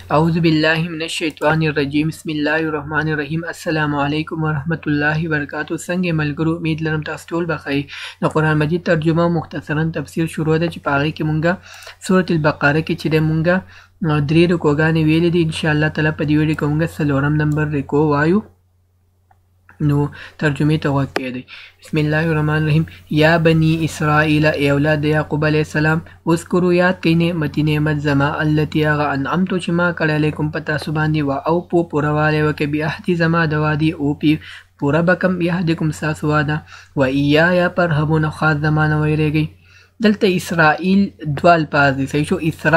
أعوذ بالله من الشیطان الرجیم بسم الله الرحمن الرحیم السلام علیکم ورحمت الله وبرکاتہ. څنګه ملګرو، امید لرم تاسو ټول بخیر. د قرآن مجید ترجمه او مختصرا تفسیر شروع ده چې په هغې کې مونږه سورة البقره کې چې دی مونږه 3 رکوګانې ویلې دي. انشاءالله تعالی په دې ویډیو کې مونږه 4 نمبر رکو وایو. نو ترجمه ته غوږ کېږدئ. بسم الله الرحمن الرحیم. یا بنی اسرائیل، ای اولاد یعقوب علیه السلام، اذکروا یاد کئ نعمت زما التي هغه انعمتو چې ما کړی علیکم په تاسو باندې، و اوفوا پوره وکئ بعهدي زما د وعدې، اوفي پوره به کم بعهدکم ستاسو وعده، و ایایا فارهبون خاص زما نه ویریږئ. دلته اسرائیل دوه الفاظ دي. صحیح شو؟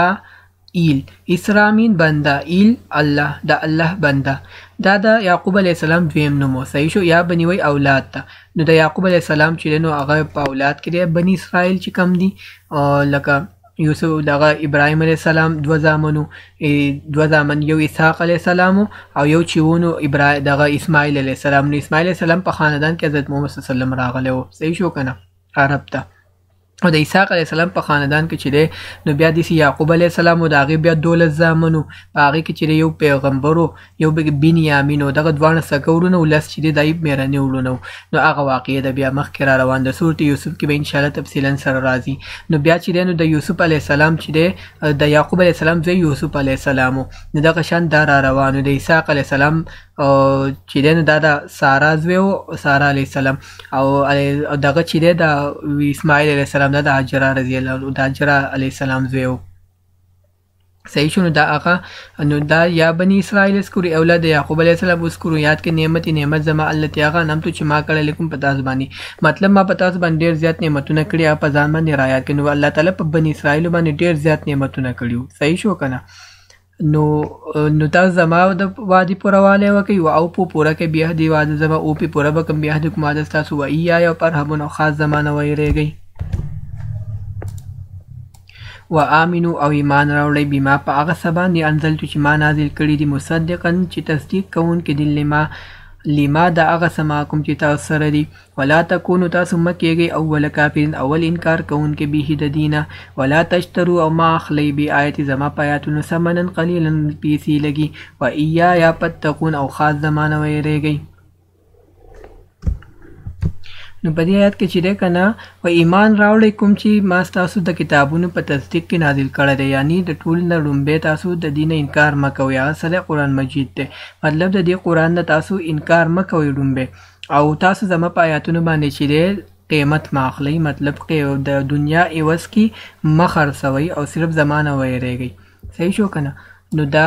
اسرا مین بنده، ایل الله، د الله بنده. دا د یعقوب علیه السلام دویم نوم و. صحیح شو؟ یا بنی وی اولاد ته. نو د یعقوب علیه السلام چې دی نو هغه په اولاد کې دی بني اسرائیل چې کم دي، لکه یوسف دغه ابراهیم علیه السلام دوه زامن، یو اسحاق علیه السلام او یو چې ونو دغه اسماعیل علیه السلام. نو اسماعیل علیه السلام په خاندان کې حضرت محمد صلی الله علیه وسلم راغلی و. صحیح شو که نه؟ عرب ته. او د اسحاق علیه السلام په خاندان کې چې دی نو بیا داسې یعقوب علیه السلام و د هغې بیا 12 زامن و. په هغې کې چې دی یو پیغمبر و، یو بنیامین و، دغه دواړه سکه وروڼه و، 10 چې دی دا یې مېرنې وروڼه و. نو هغه واقعه ده بیا مخکې را روان ده. سورت یوسف کې به انشاءالله تفصیلا سره راځي. نو بیا چې دی نو د یوسف علیه السلام چې دی د یعقوب علیه السلام زوی یوسف علیه السلام و. نو دغه شان دا را روان و. د اسحاق علیه السلام چې دی نو دا د سارا زوی و، سارا علیه السلام. او دغه چې دی د اسماعیل علیه السلام دا د هاجره رضی الله عنه، د هاجره علیه السلام زوی و. صحیح شو؟ نو دا هغه نو دا یا بني اسرائیل اذکروا اولاد یعقوب علیه السلام اذکروا یاد کې نعمت زما التي هغه انعمتو چې ما کړی علیکم په تاسو باندې. مطلب ما په تاسو باندې ډېر زیات نعمتونه کړي، هغه په ځان باندې را یاد کړي. نو الله تعالی په بني اسرائیل باندې ډېر زیات نعمتونه کړي. صحیح شو که نه؟ نو تاسو زما د وعدې پوره وکئ، و اوفوا پوره کئ بعهدي وعده زما، اوفي پوره به کړم بعهدکم وعده ستاسو، و ایایا فارهبون او خاص زما نه ویریږئ. و آمنو او ایمان راوړئ بما په هغه څه باندې انزلتو چې ما نازل کړي دي، مصدقا چې تصدیق کوونکي دي لما د هغه څه معکم چې تاسو سره دي. ولا تکونو تاسو مه کېږئ اول کافرین اول انکار کوونکي به د دینه. ولا تشترو او ما اخلئ بآیت زما په آیاتونو ثمنا قلیلا پیسې لګي. و ایایا فاتقون او خاص زما نه ویریږئ. نو په دې آیت کې چې دی که نه و ایمان راوړئ کوم چې ما ستاسو د کتابونو په تصدیق کې نازل کړی دی، یعنی د ټول نه لومبی تاسو د دې نه انکار مه کوئ. هغه سره قرآن مجید دی. مطلب د دې قرآن نه تاسو انکار مه کوئ لومبی، او تاسو زما په آیاتونو باندې چې دی قیمت مه اخلئ. مطلب د دنیا عوض کې مه خرڅوئ او صرف زما نه ویریږئ. صحیح شو که نه؟ نو دا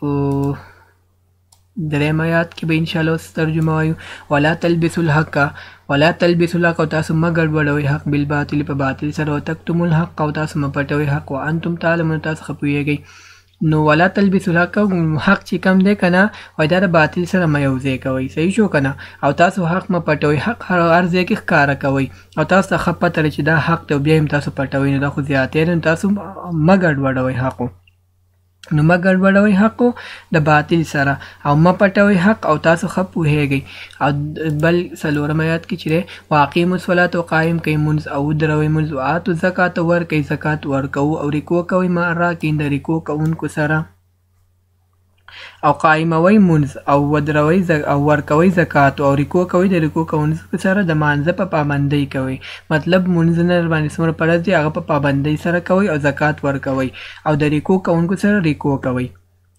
دریم آیات کې به انشاءالله اوس ترجمه وایو. ولا تلبسوا الحق او تاسو مه ګډوډوئ حق بالباطل په باطل سره، او تکتموا الحق او تاسو مه پټوئ حق، وانتم تعلمون تاسو ښه پوهیږئ. نو ولا تلبسوا الحق حق چې کم دی که نه وایي دا د باطل سره مه یوځای کوئ. صحیح شو که نه؟ او تاسو حق مه پټوئ، حق هر ځای کې ښکاره کوئ، او تاسو ته ښه پته لري چې دا حق دی او بیا هم تاسو پټوئ. نو دا خو زیاتی دی. نو تاسو مه ګډوډوئ حق، نو مه ګډوډوئ حق د باطل سره، او مه پټوئ حق، او تاسو ښه پوهیږئ. او بل 4 آیات کې چې دی واقیموا الصلاة او قایم کوئ مونځ، او ودروئ مونځ، وآتوا الزکات ورکئ زکات ورکوو، او رکوع کوئ مع الراکعین د رکوع کوونکو سره. او قایموئ مونځ او ودروئ او ورکوئ زکات، او رکوع کوئ د رکوع کوونکو سره، د مانځه په پابندۍ کوئ. مطلب مونځونه باندې څومره فرض دي هغه په پابندۍ سره کوئ، او زکات ورکوئ، او د رکوع کوونکو سره رکوع کوئ.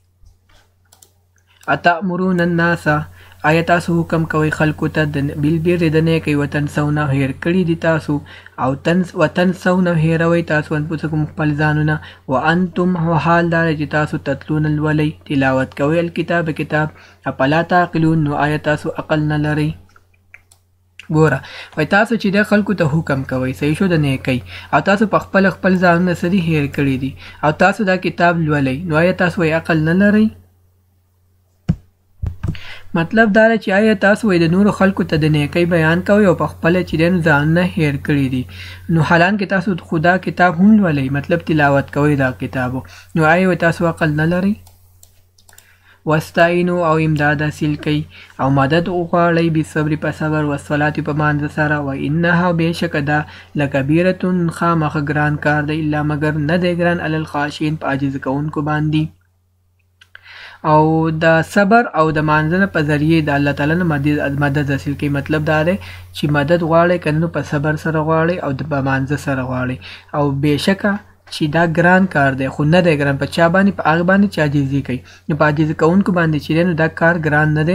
اتأمرون الناس، آیا تاسو حکم کوئ خلکو ته بالبر د نیکۍ، وتنسون هیر کړي دي تاسو، او وتنسون هیروئ تاسو انفسکم خپل ځانونه، وانتم حال دا چې تاسو تتلون لولئ تلاوت کوئ الکتاب کتاب، افلا تعقلون نو آیا تاسو عقل نه لرئ. ګوره وایي تاسو چې د خلکو ته حکم کوئ، صحیح شو، د نیکۍ، او تاسو په خپل ځانونه سدي هیر کړي دي، او تاسو دا کتاب لولئ، نو آیا تاسو وایي عقل نه لرئ؟ مطلب دا چې آیا تاسو د نورو خلکو ته د نیکۍ بیان کوئ او په خپله چې دی نو ځانونه هیر کړي دي، نو حالانکې تاسو خدا کتاب هم لولئ، مطلب تلاوت کوئ دا کتابو، نو آیا تاسو عقل نه لرئ؟ واستعینوا او امداد حاصل کئ او مدد وغواړئ بالصبر په صبر، والصلاة په مانځه سره، و انها بېشکه دا لکبیرة خامخه ګران کار دی، الا مګر نه دی ګران علی الخاشعین په عاجز کوونکو باندې. او د صبر او د مانځنه په ذریعه د الله تعالی نه مدد حاصل کوي. مطلب دا دی چې مدد غواړئ کنه په صبر سره غواړئ او د مانځه سره غواړئ. او بېشکه چې دا ګران کار دی خو نه دی ګران په چا باندې په هغه باندې چې عاجزي کوي. نو په عاجزي کوونکو باندې چې دی نو دا کار ګران نه دی،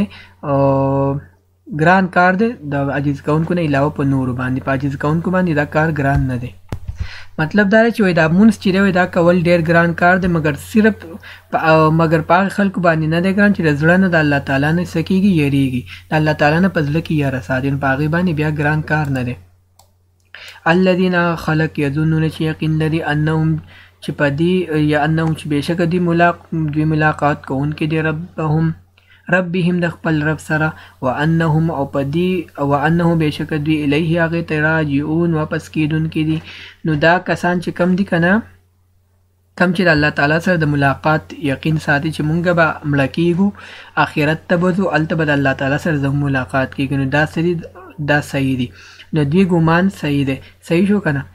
ګران کار دی د عاجز کوونکو نه علاوه په نورو باندې. په عاجز کوونکو باندې دا کار ګران نه دی. مطلب دا چې وای دا مونږ چې دی دا کول ډیر ګران کار دی، مګر صرف مګر په خلکو باندې نه دی ګران چې د زړه نه د الله تعالی نه سکیږي یریږي، د الله تعالی نه په زړه کې یاره ساتي، په هغې باندې بیا ګران کار نه دی. الذين خلق يظنون چې یقین لري انهم چې په دې یا انهم چې بېشکه دوی ملاقات کوونکي دي ربهم د خپل رب سره، وانهم او په دې وانه بېشکه دوی الیه هغې ته راجعون واپس کیدونکي دي. نو دا کسان چې کم دي که نه، کم چې د الله تعالی سره د ملاقات یقین ساتي چې مونږ به مړه کیږو آخرت ته به ځو هلته به د الله تعالی سره زموږ ملاقات کیږي، نو دا صحیح دي. نو دوی ګمان صحیح دی. صحیح شو که نه؟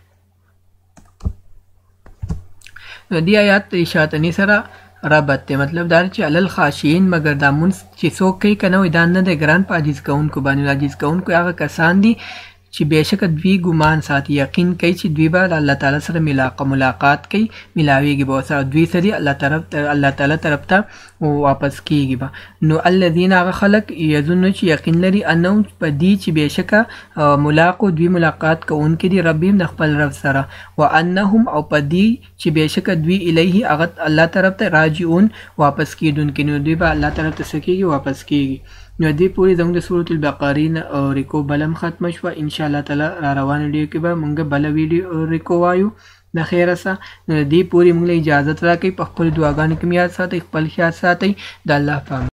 نو دې آیات د شاتني سره ربط دی. مطلب دا چې علل خاشعین مګر دا مونځ چې څوک کوي که نه وایي دا نه دی ګران په عاجز کوونکو باندې. عاجز کوونکو هغه کسان دي چې بېشکه دوی ګمان ساتي، یقین کوي چې دوی به د الله تعالی سره ملاقات کوي، ملاویږي به ورسره، دوی سره الله تعالی طرف ته واپس کیږي به. نو الذین هغه خلک یظنون چې یقین لري انهم په دې چې بېشکه ملاقو دوی ملاقات کوونکي دي ربهم د خپل رب سره، وانهم او په دې چې بېشکه دوی الیه هغه الله طرف ته راجعون واپس کیدونکي، نو دوی به الله طرف ته څه کیږي واپس کیږي. نو دې پورې زموږ د سورة البقرې ریکو بلم ختمه شوه. انشاءالله تعالی را روانه ویډیو کې به موږ بله ویډیو ریکو وایو د خیره سه. نو دې پورې موږ له اجازت راکوئ. په خپلو دعاګانو کې مې یاد ساتئ، خپل خیال ساتئ. د الله په